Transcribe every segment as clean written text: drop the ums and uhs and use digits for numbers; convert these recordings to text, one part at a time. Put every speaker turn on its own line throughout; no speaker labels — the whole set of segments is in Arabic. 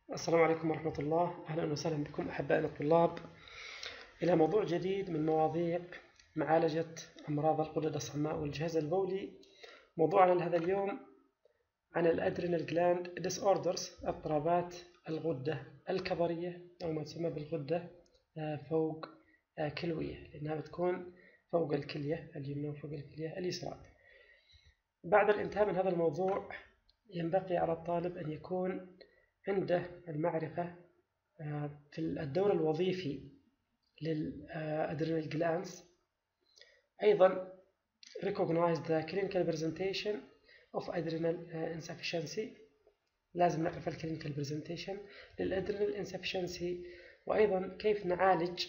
السلام عليكم ورحمة الله. أهلا وسهلا بكم أحبائنا الطلاب إلى موضوع جديد من مواضيع معالجة أمراض الغدد الصماء والجهاز البولي. موضوعنا لهذا اليوم عن الأدرينال جلاند ديسأوردرز، اضطرابات الغدة الكظرية أو ما تسمى بالغدة فوق كلوية، لأنها بتكون فوق الكلية اليمنى وفوق الكلية اليسرى. بعد الانتهاء من هذا الموضوع ينبغي على الطالب أن يكون عنده المعرفة في الدور الوظيفي للأدرينال جلانس. أيضا recognize the clinical presentation of adrenal insufficiency، لازم نعرف الكلينيكال برزنتيشن للأدرينال insufficiency، وأيضا كيف نعالج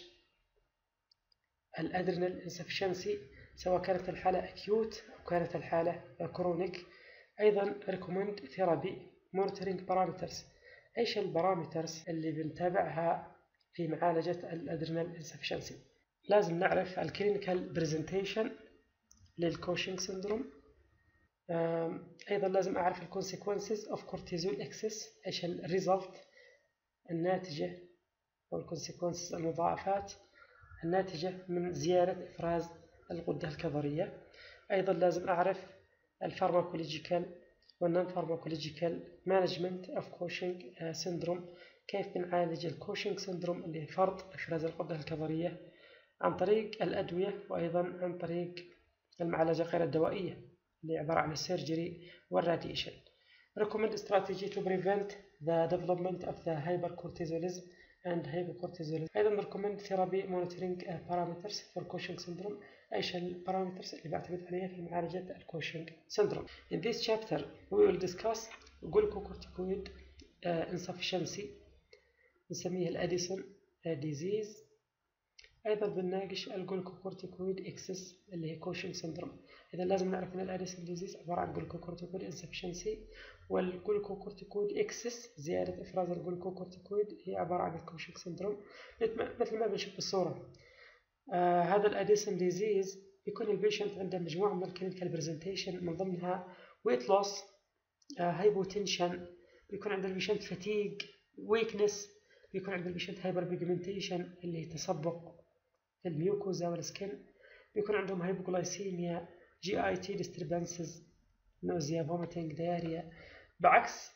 الأدرينال insufficiency سواء كانت الحالة acute أو كانت الحالة chronic. أيضا recommend therapy monitoring parameters، ايش البارامترز اللي بنتابعها في معالجة الادرينال انسفشنسي. لازم نعرف الكلينيكال برزنتيشن للكوشنج سيندروم. ايضا لازم اعرف الكونسيكونسز اوف كورتيزول اكسس، ايش الريزلت الناتجة او الكونسيكونسز المضاعفات الناتجة من زيادة افراز الغدة الكظرية. ايضا لازم اعرف الفارماكولوجيكال والنون فارماكولوجيكال مانجمنت اوف كوشنج سيندروم، كيف بنعالج الكوشنج سيندروم اللي فرط افراز الغدة الكظرية عن طريق الادوية، وايضا عن طريق المعالجة غير الدوائية اللي عبارة عن السيرجري والراديشن. recommend strategy to prevent the development of the hypercortisolism and hypocortisolism. أيضا recommend therapy monitoring parameters for Cushing syndrome، ايش البارامترز اللي بعتمد عليها في معالجة الكوشنج سيندروم. In this chapter we will discuss glucocorticoid insufficiency، نسميه الأديسون disease. أيضا بنناقش الجلوكوكورتيكويد إكسس اللي هي كوشنج سيندروم. إذا لازم نعرف أن الأديسون ديزيز عبارة عن جلوكوكورتيكويد انسفشنسي، والجلوكوكورتيكويد إكسس زيادة إفراز الجلوكوكورتيكويد هي عبارة عن الكوشنج سيندروم. مثل ما بنشوف بالصورة. هذا الأديسون ديزيز يكون البيشنت عنده مجموعة من الكلينيكال برزنتيشن، من ضمنها ويت لوس، هايبوتنشن، بيكون عند البيشنت فتيج، ويكنس، بيكون عند البيشنت هايبر بيجمنتيشن اللي هي تصبغ في الميوكوزا والسكن، بيكون عندهم هايبوغلايسيميا، جي اي تي ديستربنسز، نوزيا، فوميتنج، دايريا. بعكس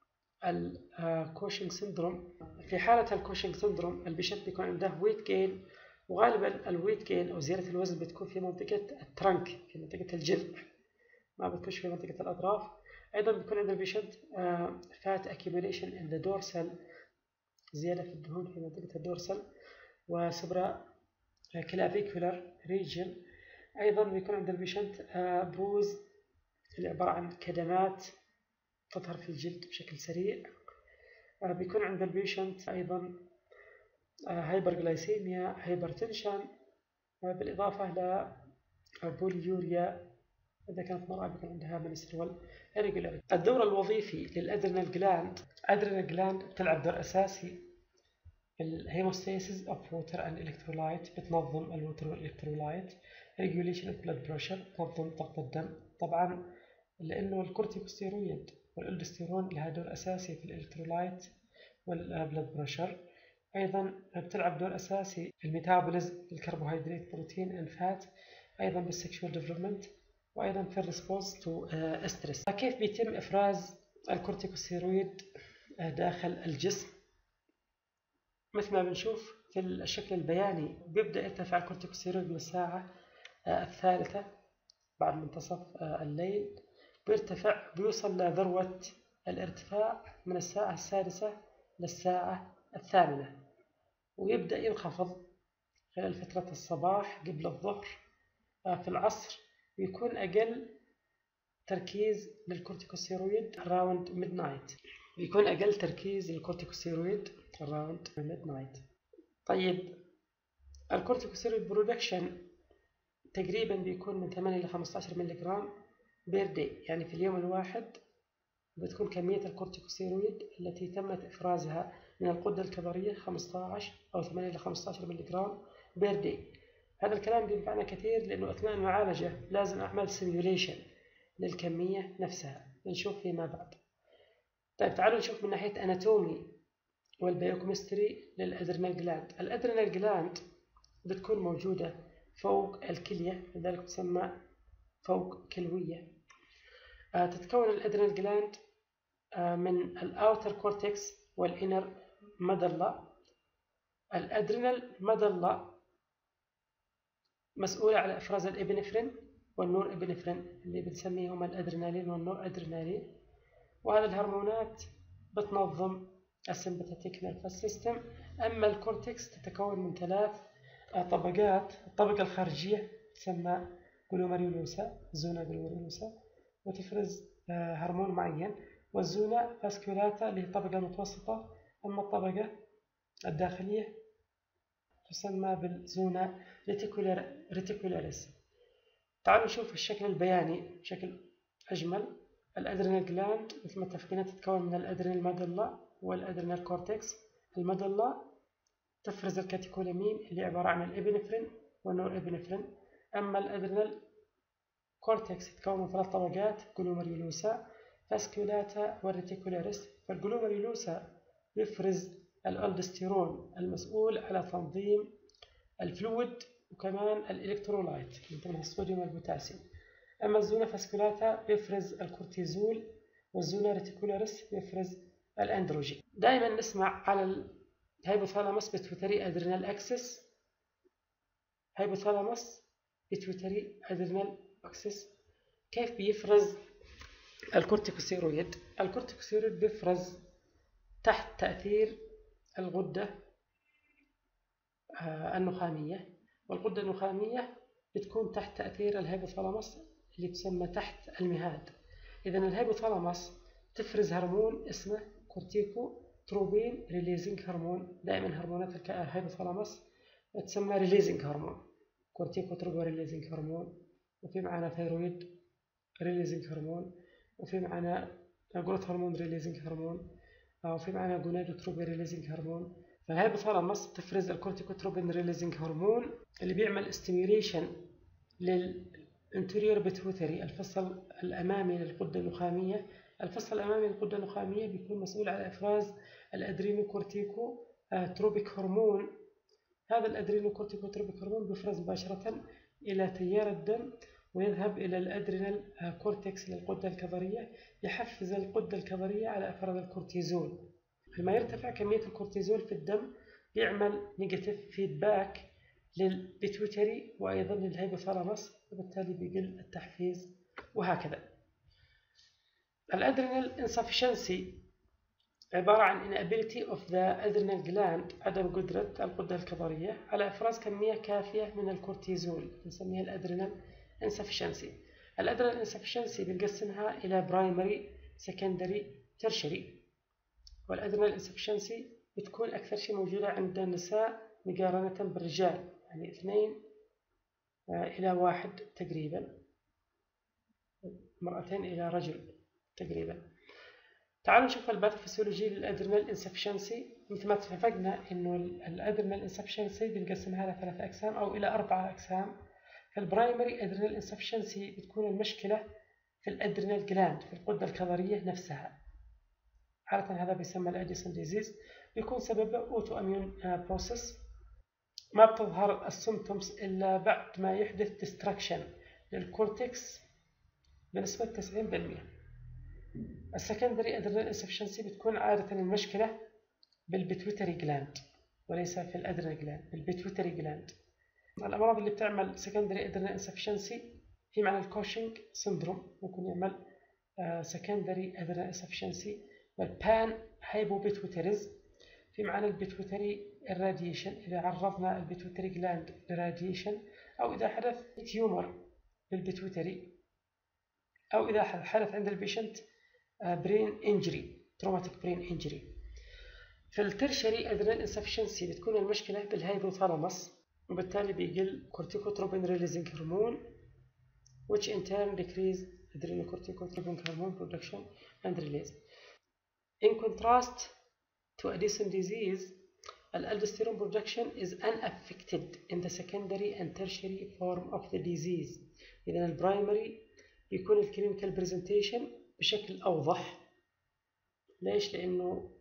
الكوشنج سيندروم، في حالة الكوشنج سيندروم البيشنت بيكون عنده ويت جين، وغالبا الويت جين او زيادة الوزن بتكون في منطقة الترنك، في منطقة الجلد، ما بتكونش في منطقة الأطراف. أيضا بيكون عند البيشنت فات accumulation in the dorsal، زيادة في الدهون في منطقة الدورسال وسبرا كلافيكولار ريجن. أيضا بيكون عند البيشنت بروز اللي عبارة عن كدمات تظهر في الجلد بشكل سريع. بيكون عند البيشنت أيضا هايبرغلايسيميا، هايبرتنشن، بالإضافة إلى بوليوريا إذا كانت مرأة بيكون عندها منسترول إريجولاريتي. الدور الوظيفي للأدرينال جلاند، أدرينال جلاند بتلعب دور أساسي في الهيموستاسيس اوف ووتر اند الكترولايت، بتنظم الووتر والالكترولايت. ريجوليشن اوف بلاد بريشر، تنظم ضغط الدم. طبعا لانه الكورتيكوستيرويد والالدوستيرون لها دور اساسي في الالكترولايت والبلاد بريشر. ايضا بتلعب دور اساسي في الميتابوليزم، الكربوهيدرات، بروتين اند فات، ايضا بالسكشوال ديفلوبمنت، وايضا في الريسبونس تو ستريس. كيف بيتم افراز الكورتيكوستيرويد داخل الجسم؟ مثل ما بنشوف في الشكل البياني، بيبدأ يرتفع الكورتيكوستيرويد من الساعة الثالثة بعد منتصف الليل، بيرتفع، بيوصل لذروة الارتفاع من الساعة السادسة للساعة الثامنة، ويبدأ ينخفض خلال فترة الصباح قبل الظهر. في العصر بيكون أقل تركيز للكورتيكوستيرويد around midnight، بيكون أقل تركيز للكورتيكوستيرويد around midnight. طيب الكورتيكوستيرويد برودكشن تقريبا بيكون من 8 إلى 15 ملغ بير داي، يعني في اليوم الواحد بتكون كمية الكورتيكوستيرويد التي تمت إفرازها من الغدة الكظرية 15 أو 8 إلى 15 ملغ بير داي. هذا الكلام بينفعنا كثير لأنه أثناء المعالجة لازم أعمل سيميوليشن للكمية نفسها، نشوف فيما بعد. طيب تعالوا نشوف من ناحية أناتومي والبيوكيمستري للأدرينال جلاند. الأدرينال جلاند بتكون موجودة فوق الكلية، لذلك تسمى فوق كلوية. تتكون الأدرينال جلاند من الأوتر كورتكس والإنر مدلة. الأدرينال مدلة مسؤولة على إفراز الإبنفرين والنور إبنفرين اللي بنسميهم الأدرينالين والنور أدرينالين، وهذه الهرمونات بتنظم السمباثيك نيرفس سيستم. أما الكورتكس تتكون من 3 طبقات. الطبقة الخارجية تسمى جلوميريولوسا، زونا جلوميريولوسا، وتفرز هرمون معين، والزونا فاسكولاتا اللي هي طبقة متوسطة. أما الطبقة الداخلية تسمى بالزونا ريتيكولاريس. تعالوا نشوف الشكل البياني بشكل أجمل. الأدرينال جلاند مثل ما اتفقنا تتكون من الأدرينال مادلا والأدرينال كورتكس. المادلا تفرز الكاتيكولامين اللي عبارة عن الإبنفرين والنور إبنفرين. أما الأدرينال كورتكس يتكون من 3 طبقات: جلوميريولوسا، فاسكولاتا، والريتيكولاريس. فالجلوميريولوسا يفرز الألدوستيرون المسؤول على تنظيم الفلويد وكمان الإلكترولايت مثل الصوديوم والبوتاسيوم. أما الزونا فاسكولاتا بيفرز الكورتيزول، والزونا ريتيكولاريس بيفرز الأندروجين. دائما نسمع على الهايبوثالاموس بيتويتري أدرينال أكسس، هايبوثالاموس بيتويتري أدرينال أكسس. كيف بيفرز الكورتيكوستيرويد؟ الكورتيكوستيرويد بيفرز تحت تأثير الغدة النخامية، والغدة النخامية بتكون تحت تأثير الهايبوثالاموس اللي تسمى تحت المهاد. إذا الهايبوثالاموس تفرز هرمون اسمه كورتيكو تروبين ريليزنج هرمون. دائما هرمونات الهايبوثالاموس تسمى ريليزنج هرمون، كورتيكو تروبين ريليزنج هرمون، وفي معنا ثيرويد ريليزنج هرمون، وفي معنا جروث هرمون ريليزنج هرمون، وفي معنا جونادوتروبين ريليزنج هرمون. فالهايبوثالاموس تفرز الكورتيكوتروبين ريليزنج هرمون اللي بيعمل استيميوليشن للانتيريور بيتويتري، الفصل الامامي للغده النخاميه. الفصل الامامي للغده النخاميه بيكون مسؤول على افراز الادرينوكورتيكو تروبيك هرمون. هذا الادرينوكورتيكو تروبيك هرمون بيفرز مباشره الى تيار الدم ويذهب الى الادرينال كورتكس للغده الكظريه، يحفز الغده الكظريه على افراز الكورتيزول. لما يرتفع كمية الكورتيزول في الدم بيعمل نيجاتيف فيدباك للبيتويتري وأيضا للهايبوثالاموس، وبالتالي بيقل التحفيز وهكذا. الأدرينال insufficiency عبارة عن inability of the adrenal gland، عدم قدرة الغدة الكظرية على إفراز كمية كافية من الكورتيزول، نسميها الأدرينال insufficiency. الأدرينال insufficiency بنقسمها إلى primary، secondary، tertiary. والأدرينال insufficiency بتكون أكثر شيء موجودة عند النساء مقارنة بالرجال، يعني 2 إلى 1 تقريبا، 2 إلى رجل تقريبا. تعالوا نشوف الباثوفيسيولوجي للأدرينال insufficiency. مثل ما اتفقنا إنه الأدرينال insufficiency بنقسمها إلى 3 أقسام أو إلى 4 أقسام. فالبرايمري أدرينال insufficiency بتكون المشكلة في الأدرينال جلاند، في الغدة الكظرية نفسها. عادة هذا بيسمى الأديسون ديزيز، بيكون سببه أوتو أميون بروسيس. ما بتظهر السيمبتومز إلا بعد ما يحدث ديستراكشن للكورتكس بنسبة 90%. السكندري أدرينال انسفشنسي بتكون عادة المشكلة بالبيتويتري جلاند وليس في الأدرينال جلاند، بالبيتويتري جلاند. الأمراض اللي بتعمل سكندري أدرينال انسفشنسي في معنى الكوشنج سندروم ممكن يعمل سكندري أدرينال انسفشنسي، والبان هايبوبيتويتريز في معنى البيتويتري الراديشن، إذا عرضنا البيتويتري جلاند للراديشن، أو إذا حدث تيومر بالبيتويتري، أو إذا حدث عند البيشنت برين انجري، تروماتيك برين انجري. في الترشري أدرينال انسفشنسي بتكون المشكلة بالهايبوثالاموس، وبالتالي بيقل كورتيكوتروبين ريليزنج هرمون which in turn decrease adrenocorticotropic hormone production and release. In contrast to Addison disease, aldosterone production is unaffected in the secondary and tertiary form of the disease. إذن البرايمري بيكون الكلينيكال بريزنتيشن بشكل أوضح. ليش؟ لأنه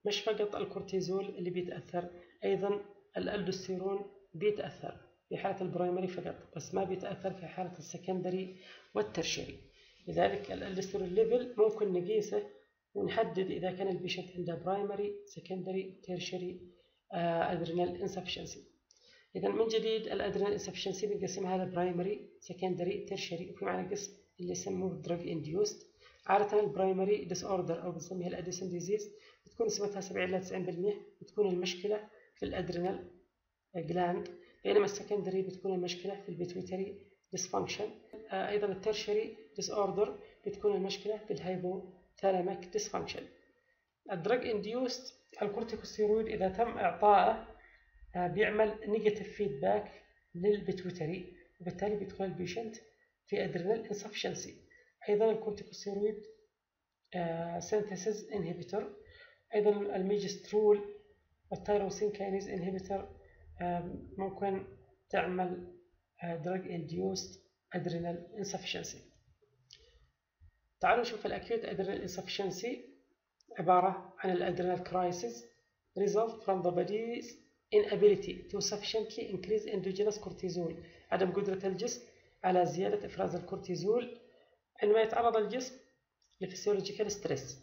مش فقط الكورتيزول اللي بيتأثر، أيضا الألدوستيرون بيتأثر في حالة البرايمري فقط، بس ما بيتأثر في حالة السكندري والترشري. لذلك الألدوستيرون ليفل ممكن نقيسه ونحدد إذا كان البيشنت عنده برايمري سكندري تيرشري أدرينال انسفشنسي. إذا من جديد الأدرينال انسفشنسي بنقسمها لبرايمري سكندري تيرشري، وفي معنا قسم اللي يسموه دراج انديوست. عادة البرايمري ديس اوردر او بنسميها الاديسون ديزيز بتكون نسبتها 70 إلى 90%، بتكون المشكلة في الادرينال جلاند، بينما السكندري بتكون المشكلة في البيتويتري ديسفانكشن. ايضا التيرشري ديس اوردر بتكون المشكلة في الهايبوثالاميك ديسفانكشن. الدراج انديوست الكورتيكوستيرويد اذا تم اعطائه بيعمل نيجاتيف فيدباك للبيتويتري، وبالتالي بيدخل البيشنت في ادرينال انسفشنسي. ايضا الكورتيكوستيرويد سينثيسيس انهبيتور، ايضا الميجسترول والتيروسين كاينيز انهبيتور ممكن تعمل دراج انديوست ادرينال انسفشنسي. تعالوا نشوف الاكيوت ادرينال انسفشنسي، عباره عن الادرينال كرايسيس result from the body's inability to sufficiently increase endogenous cortisol، عدم قدرة الجسم على زيادة إفراز الكورتيزول عندما يتعرض الجسم لفسيولوجيكال ستريس.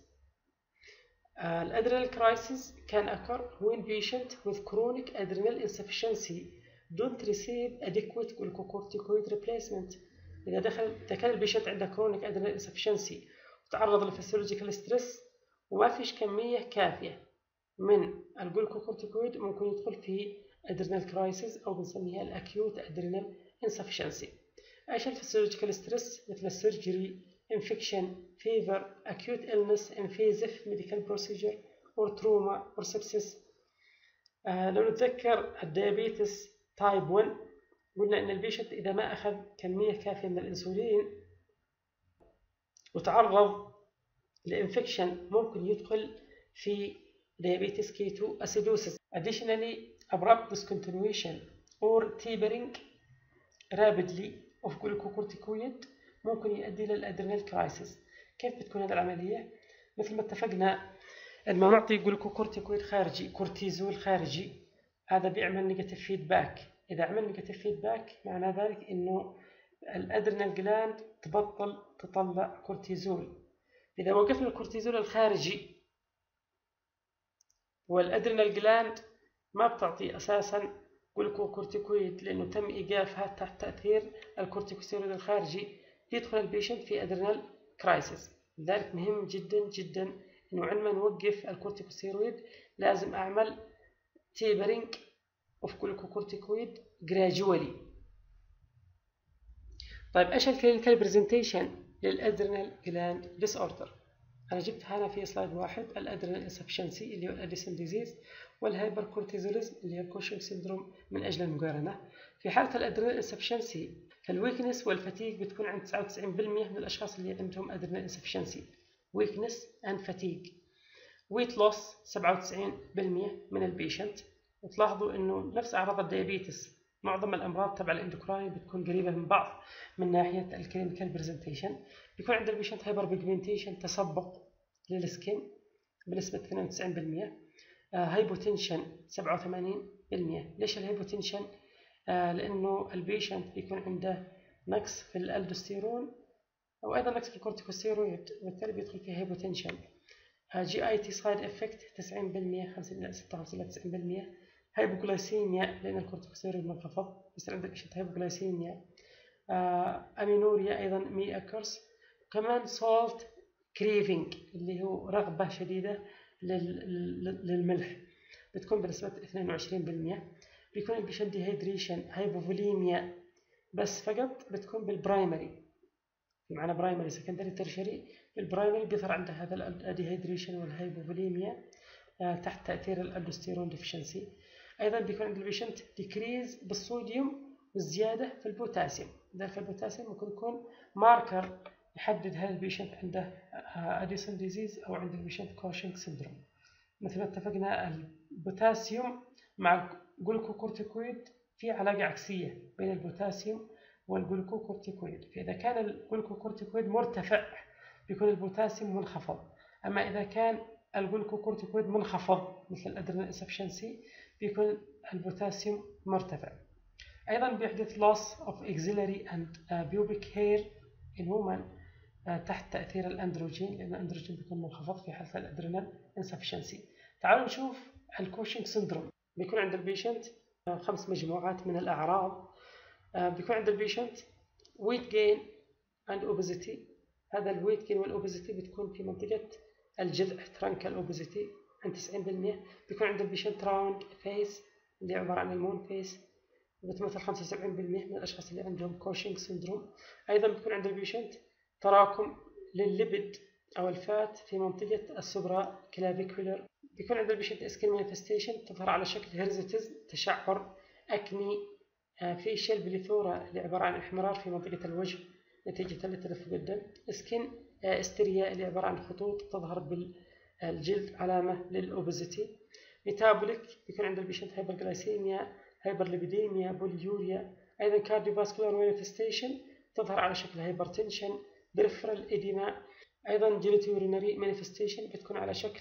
الادرينال كرايسيس can occur when patient with chronic adrenal insufficiency don't receive adequate glucocorticoid replacement. إذا كان البيشنت عنده chronic adrenal insufficiency وتعرض لفسيولوجيكال ستريس وما فيش كمية كافية من الجلوكوكورتيكويد، ممكن يدخل في adrenal crisis أو بنسميها الأكيوت adrenal insufficiency. ايش الفسيولوجيكال ستريس؟ مثل السيرجري، infection, fever, acute illness, invasive medical procedure or trauma or sepsis. لو نتذكر الديابيتس تايب 1 قلنا ان البيشنت اذا ما اخذ كمية كافية من الانسولين وتعرض لانفكشن ممكن يدخل في diabetes ketoacidosis. Additionally, abrupt discontinuation or tapering rapidly of glucocorticoid ممكن يؤدي للادرينال كرايسيس. كيف بتكون هذه العملية؟ مثل ما اتفقنا لما نعطي جلوكوكورتيكويد خارجي، كورتيزول خارجي، هذا بيعمل نيجاتيف فيدباك. إذا عمل نيجاتيف فيدباك معنى ذلك إنه الادرينال جلاند تبطل تطلع كورتيزول. إذا وقفنا الكورتيزول الخارجي والادرينال جلاند ما بتعطي أساسا جلوكوكورتيكويد لأنه تم إيقافها تحت تأثير الكورتيكوستيرويد الخارجي، يدخل البيشنت في ادرينال كرايسيس. لذلك مهم جدا جدا إنه عندما نوقف الكورتيكوستيرويد لازم أعمل تيبرينج اوف جلوكوكورتيكويد جراجوالي. طيب ايش الكلينيكال برزنتيشن للادرينال جلاند ديس اوردر؟ انا جبتها هنا في سلايد واحد، الادرينال انسفشنسي اللي هو الاديسون ديزيز، والهايبر كورتيزوليزم اللي هي الكوشنج سيندروم من اجل المقارنه. في حاله الادرينال انسفشنسي فالويكنس والفتيج بتكون عند 99% من الاشخاص اللي عندهم ادرينال انسفشنسي، ويكنس اند فتيج. ويت لوس 97% من البيشنت. وتلاحظوا انه نفس اعراض الديابيتس، معظم الامراض تبع الاندوكراين بتكون قريبه من بعض من ناحيه الكلينيكال برزنتيشن. بيكون عند البيشنت هايبر بيجمنتيشن، تصبغ للسكين بنسبه 92%، هايبوتنشن 87%. ليش الهايبوتنشن؟ لانه البيشنت بيكون عنده نقص في الالدوستيرون او ايضا نقص في الكورتيكوستيرويد، وبالتالي بيدخل في هايبوتنشن. جي اي تي سايد افكت 90%، 50 إلى 56 إلى 90%. هايبوغلايسيميا لان الكورتيكوستيرويد منخفض، بيصير عندك شيء هايبوغلايسيميا. امينوريا ايضا مي اكرز. وكمان سولت كريفينج اللي هو رغبه شديده للملح، بتكون بنسبه 22%. بيكون البيشنت ديهيدريشن، هايبوفوليميا، بس فقط بتكون بالبرايمري، في معنى برايمري سكندري ترشري. بالبرايمري بيظهر عنده هذا الديهيدريشن والهايبوفوليميا تحت تأثير الألدوستيرون ديفشنسي. أيضا بيكون عند البيشنت ديكريز بالصوديوم والزيادة في البوتاسيوم. ذلك البوتاسيوم ممكن يكون ماركر يحدد هل البيشنت عنده أديسون ديزيز أو عند البيشنت كوشنج سيندروم. مثل ما اتفقنا البوتاسيوم مع الجلوكوكورتيكويد في علاقة عكسية بين البوتاسيوم والجلوكوكورتيكويد، فإذا كان الجلوكوكورتيكويد مرتفع بيكون البوتاسيوم منخفض، أما إذا كان الجلوكوكورتيكويد منخفض مثل الادرينال انسفشنسي بيكون البوتاسيوم مرتفع. أيضا بيحدث loss of axillary and pubic hair in women تحت تأثير الأندروجين، لأن الأندروجين بيكون منخفض في حالة الأدرينال insufficiency. تعالوا نشوف الكوشنج سندروم. بيكون عند البيشنت 5 مجموعات من الأعراض. بيكون عند البيشنت weight gain and obesity. هذا الويت gain والأوبيزيتي بتكون في منطقة الجذع truncal obesity عند 90%. بيكون عند البيشنت راوند فيس اللي عبارة عن المون فيس بتمثل 75% من الأشخاص اللي عندهم كوشنج سندروم. أيضا بيكون عند البيشنت تراكم للليبيد أو الفات في منطقة السوبرا كلافيكولر. بيكون عند البيشنت سكين مانيفستيشن تظهر على شكل هيرزيتز، تشعر، أكني، فيشل بليثورا اللي عبارة عن احمرار في منطقة الوجه نتيجة لتدفق الدم. سكين استريا اللي عبارة عن خطوط تظهر بالجلد علامة للأوبيزيتي. ميتابوليك بيكون عند البيشنت هايبرغلايسيميا، هايبرليبيديميا، بوليوريا. أيضا كارديوفاسكولار مانيفستيشن تظهر على شكل هايبرتنشن، بريفرال إديما. أيضا جينيتورينري مانيفستيشن بتكون على شكل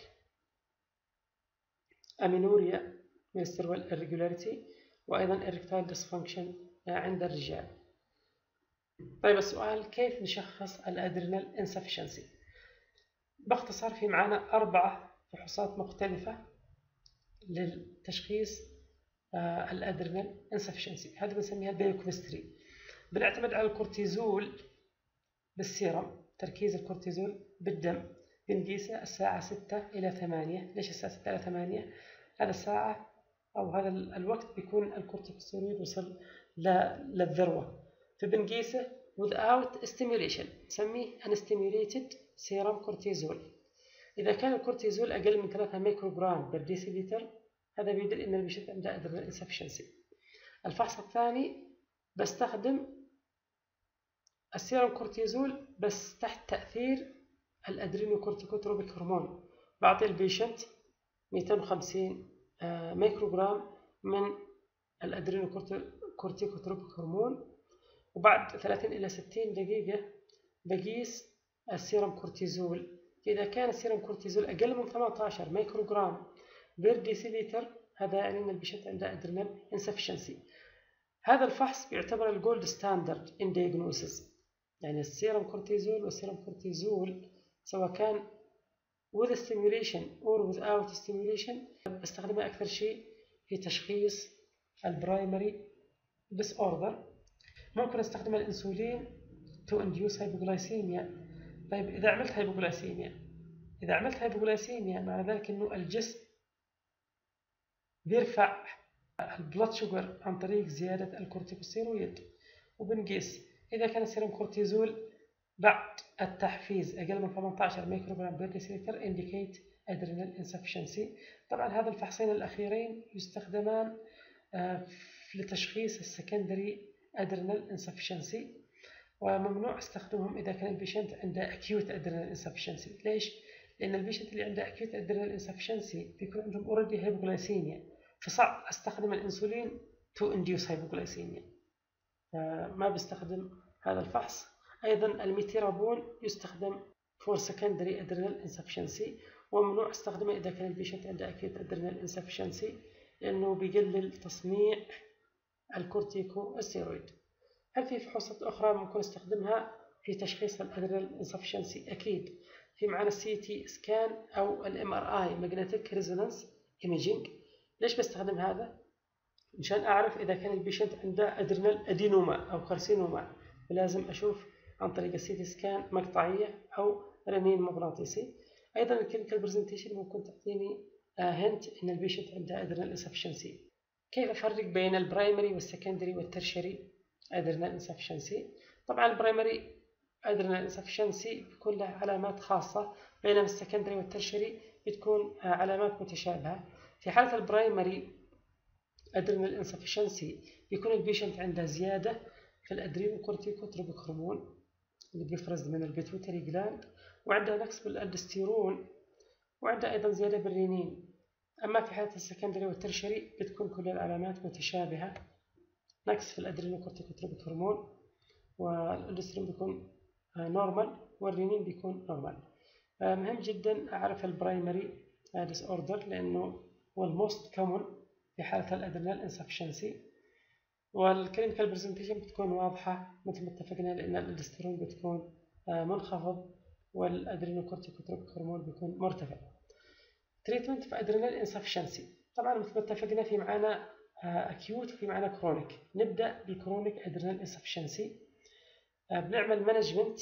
أمينوريا menstrual irregularity، وأيضا erectile dysfunction عند الرجال. طيب السؤال كيف نشخص الأدرينال insufficiency؟ باختصار في معنا 4 فحوصات مختلفة للتشخيص الأدرينال insufficiency. هذه بنسميها بايوكيمستري. بنعتمد على الكورتيزول بالسيرم، تركيز الكورتيزول بالدم بنقيسه الساعة 6 إلى 8. ليش الساعة 6 إلى 8؟ هذا الساعة أو هذا الوقت بيكون الكورتيكوستيرويد وصل للذروة، فبنقيسه without stimulation، نسميه unstimulated serum cortisol. إذا كان الكورتيزول أقل من 3 ميكروغرام بر ديسيليتر هذا بيدل إن البيشنت عنده أدرينال insufficiency. الفحص الثاني بستخدم السيرم كورتيزول بس تحت تأثير الأدرينوكورتيكوتروبيك هرمون. بعطي البيشنت 250 ميكروغرام من الأدرينوكورتيكوتروبيك هرمون، وبعد 30 إلى 60 دقيقة بقيس السيرم كورتيزول. إذا كان السيرم كورتيزول أقل من 18 ميكروغرام بير ديسيليتر هذا يعني أن البيشنت عنده أدرينال insufficiency. هذا الفحص بيعتبر الجولد ستاندرد إن دياجنوسيس، يعني السيرم كورتيزول والسيرم كورتيزول سواء كان with stimulation or without stimulation بستخدمها أكثر شيء في تشخيص البرايمري disorder. ممكن استخدم الانسولين to induce hypoglycemia. طيب إذا عملت هايبوغلايسيميا معنى ذلك إنه الجسم بيرفع البلاد شوجر عن طريق زيادة الكورتيكوستيرويد، وبنقيس إذا كان السيرم كورتيزول بعد التحفيز أقل من 18 ميكروغرام بير ديسيلتر indicate adrenal insufficiency. طبعا هذا الفحصين الأخيرين يستخدمان لتشخيص السكندري adrenal insufficiency، وممنوع استخدمهم إذا كان البيشنت عنده acute adrenal insufficiency. ليش؟ لأن البيشنت اللي عنده acute adrenal insufficiency بيكون عندهم already hypoglycemia، فصعب استخدم الانسولين to induce hypoglycemia، ما بستخدم هذا الفحص. أيضا الميتيرابون يستخدم for secondary adrenal insufficiency، وممنوع استخدمه إذا كان البيشنت عنده acute adrenal insufficiency لأنه بيقلل تصنيع الكورتيكوستيرويد. هل في فحوصات أخرى ممكن استخدمها في تشخيص الادرينال insufficiency؟ أكيد في معنا CT سكان أو MRI magnetic resonance imaging. ليش بستخدم هذا؟ مشان أعرف إذا كان البيشنت عنده أدرينال أدينوما أو كارسينوما، فلازم أشوف عن طريق السيتي سكان مقطعية أو رنين مغناطيسي. أيضا الكلينيكال برزنتيشن ممكن تعطيني هنت إن البيشنت عنده أدرينال insufficiency. كيف أفرق بين البرايمري والسكندري والترشري أدرينال insufficiency؟ طبعا البرايمري أدرينال insufficiency بيكون له علامات خاصة، بينما السكندري والترشري بتكون علامات متشابهة. في حالة البرايمري أدرينال insufficiency بيكون البيشنت عنده زيادة في الأدرينوكورتيكوتروبيك هرمون اللي بيفرز من البيتويتري جلاند، وعنده نقص بالألدوستيرون، وعنده أيضا زيادة بالرينين. أما في حالة السكندري والترشري بتكون كل العلامات متشابهة، نقص في الأدرينوكورتيكوتروبيك هرمون، والألدوستيرون بيكون نورمال والرينين بيكون نورمال. مهم جدا أعرف البرايمري ديس اوردر لأنه هو الموست كومن في حالة الأدرينال انسفشنسي، والكلينيكال برزنتيشن بتكون واضحة مثل ما اتفقنا لأن الالدوستيرون بتكون منخفض والأدرينوكورتيكوتروبيك هرمون بيكون مرتفع. تريتمنت في أدرينال انسفشنسي، طبعا مثل ما اتفقنا في معانا أكيوت وفي معانا كرونيك. نبدأ بالكرونيك أدرينال انسفشنسي. بنعمل مانجمنت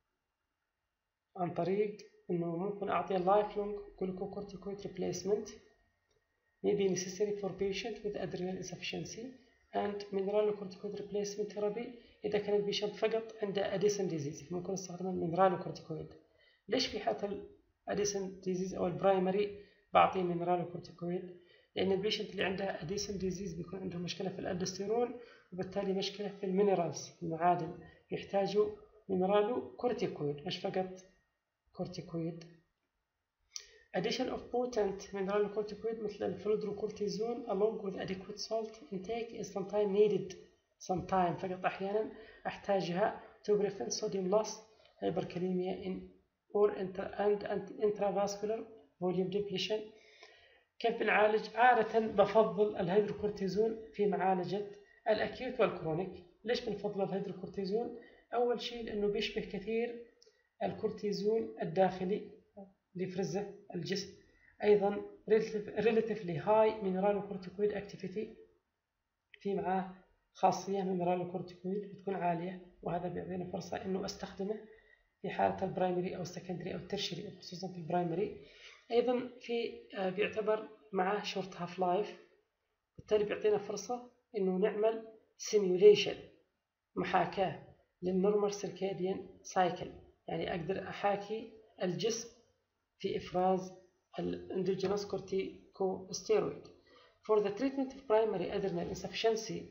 عن طريق إنه ممكن أعطي lifelong glucocorticoid replacement may be necessary for patient with adrenal insufficiency and mineralocorticoid replacement therapy إذا كان البيشنت فقط عنده أديسون ديزيز ممكن استخدم المينرالوكورتيكويد. ليش في حالة الأديسون ديزيز أو البرايمري بعطي مينرالوكورتيكويد؟ لأن البيشنت اللي عنده أديسون ديزيز بيكون عنده مشكلة في الألدوستيرون وبالتالي مشكلة في المينرالز المعادن، يحتاجوا مينرالوكورتيكويد مش فقط كورتيكويد. Addition of potent mineralocorticoid مثل الفلودروكورتيزون along with adequate salt intake is sometimes needed. فقط أحيانا أحتاجها to prevent sodium loss, hyperkalemia or intravascular volume depletion. كيف بنعالج؟ عادة بفضل الهيدروكورتيزون في معالجة الأكيوت والكرونيك. ليش بنفضل الهيدروكورتيزون؟ أول شيء لأنه بيشبه كثير الكورتيزون الداخلي اللي يفرزه الجسم. أيضا relatively high mineralocorticoid activity، في معاه خاصية mineralocorticoid بتكون عالية، وهذا بيعطينا فرصة إنه أستخدمه في حالة البرايمري أو السكندري أو الترشري، خصوصا في البرايمري. أيضا بيعتبر معاه short half life، بالتالي بيعطينا فرصة إنه نعمل simulation محاكاة للنورمال سيركاديان سايكل، يعني أقدر أحاكي الجسم في إفراز الاندوجينوس كورتيكوستيرويد. For the treatment of primary adrenal insufficiency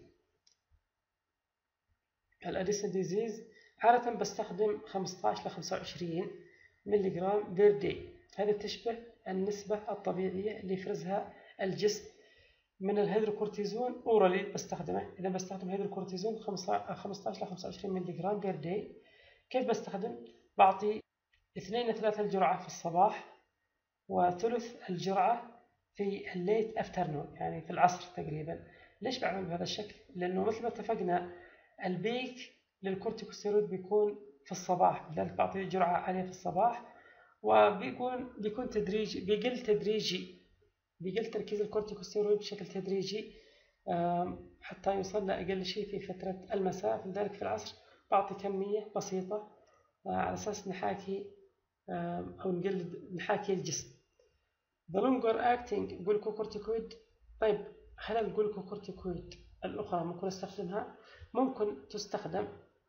الأديسون ديزيز عادة بستخدم 15 ل 25 ملغ بير داي. هذه تشبه النسبة الطبيعية اللي يفرزها الجسم من الهيدروكورتيزون أورالي بستخدمه. إذا بستخدم هيدروكورتيزون 15 ل 25 ملغ بير داي. كيف بستخدم؟ بعطي 2 ل 3 الجرعة في الصباح وثلث الجرعة في الليت افترنون، يعني في العصر تقريبا. ليش بعمل بهذا الشكل؟ لأنه مثل ما اتفقنا البيك للكورتيكوستيرويد بيكون في الصباح، لذلك بعطي جرعة عالية في الصباح، وبيكون تدريجي، بيقل تركيز الكورتيكوستيرويد بشكل تدريجي حتى يوصل لأقل شيء في فترة المساء. لذلك في العصر بعطي كمية بسيطة على أساس نحاكي أو نحاكي الجسم. The longer acting glucocorticoid. طيب هل الجلوكوكورتيكويد الأخرى ممكن استخدمها؟ ممكن تستخدم.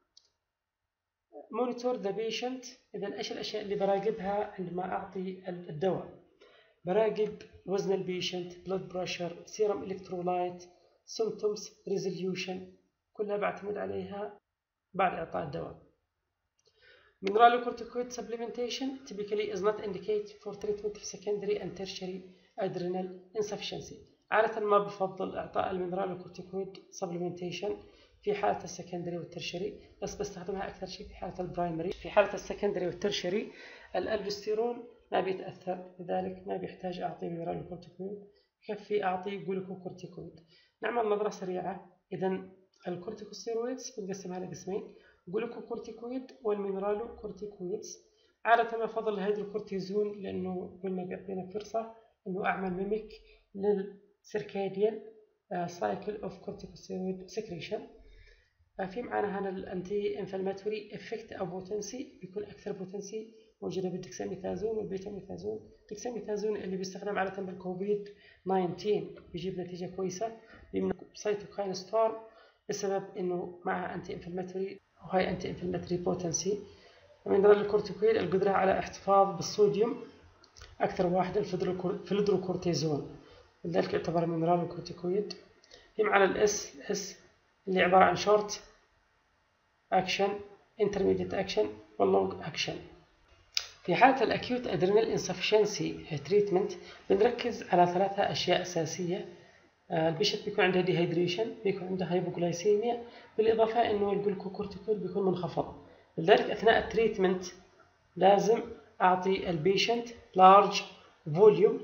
monitor the patient. إذا إيش الأشياء اللي براقبها عندما أعطي الدواء؟ براقب وزن البيشنت، blood pressure، serum electrolyte، symptoms resolution، كلها بعتمد عليها بعد إعطاء الدواء. Mineralocorticoid supplementation typically is not indicated for treatment of secondary and tertiary adrenal insufficiency. عادة ما بفضل إعطاء المينرالوكورتيكويد supplementation في حالة السكندري والترشري، بس بستخدمها أكثر شيء في حالة البرايمري. في حالة السكندري والترشري الألدوستيرون ما بيتأثر، لذلك ما بيحتاج أعطي مينرالوكورتيكويد، يكفي أعطي جلوكوكورتيكويد. نعمل نظرة سريعة. إذا الكورتيكوستيرويدز بنقسمها لقسمين، جلوكوكورتيكويد والمينرالوكورتيكويدز. عادة ما بفضل الهيدروكورتيزون لأنه قلنا بيعطينا فرصة إنه أعمل ميميك للسيركاديان سايكل أوف كورتيكوستيرويد سكريشن. في معنا هنا الأنتي انفلاماتوري إفكت أو بوتنسي، بيكون أكثر بوتنسي موجودة بالدكساميثازون والبيتاميثازون. الدكساميثازون اللي بيستخدم عادة بالكوفيد 19 بيجيب نتيجة كويسة، بيمنع سيتوكاين ستورم بسبب إنه معها أنتي انفلاماتوري وهي أنتي انفلاماتوري بوتنسي. المينرالوكورتيكويد القدرة على احتفاظ بالصوديوم أكثر واحد الفلودروكورتيزون، لذلك يعتبر مينرالوكورتيكويد. في معنا الإس اللي عبارة عن شورت أكشن، انترميديت أكشن، واللونج أكشن. في حالة الأكيوت أدرينال إنسفشنسي تريتمنت بنركز على 3 أشياء أساسية. البيشنت بيكون عنده ديهيدريشن، بيكون عنده هايبوغلايسيميا، بالإضافة إنه الجلوكوكورتيكويد بيكون منخفض. لذلك أثناء التريتمنت لازم أعطي البيشنت لارج فوليوم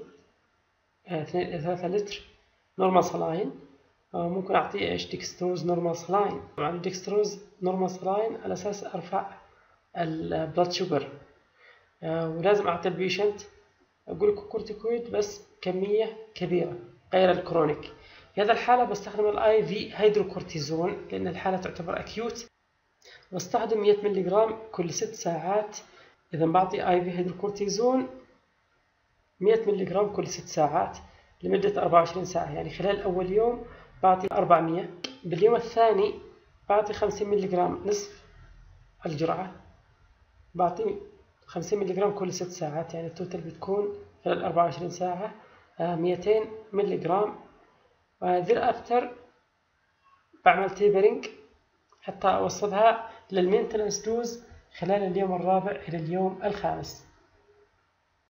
3 لتر نورمال سلاين، ممكن أعطيه إيش ديكستروز نورمال سلاين. طبعا الديكستروز نورمال سلاين على أساس أرفع البلاد شوجر، ولازم أعطي البيشنت جلوكوكورتيكويد بس كمية كبيرة غير الكرونيك. في هذا الحالة بستخدم الاي في هيدروكورتيزون لأن الحالة تعتبر أكيوت، بستخدم 100 ملغ كل 6 ساعات. إذا بعطي اي في هيدروكورتيزون 100 ملغ كل 6 ساعات لمدة 24 ساعة، يعني خلال أول يوم بعطي 400، باليوم الثاني بعطي 50 ملغ نصف الجرعة، بعطي 50 ملغ كل 6 ساعات، يعني التوتال بتكون خلال 24 ساعة 200 ملغ. وذير أفتر بعمل تيبرينج حتى أوصلها للمينتنس دوز خلال اليوم الرابع إلى اليوم الخامس.